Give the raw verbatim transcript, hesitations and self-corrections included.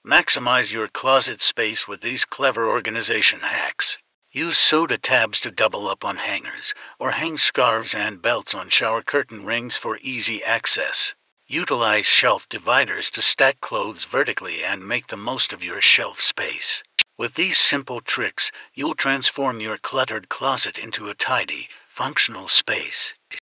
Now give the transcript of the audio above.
Maximize your closet space with these clever organization hacks. Use soda tabs to double up on hangers, or hang scarves and belts on shower curtain rings for easy access. Utilize shelf dividers to stack clothes vertically and make the most of your shelf space. With these simple tricks, you'll transform your cluttered closet into a tidy, functional space.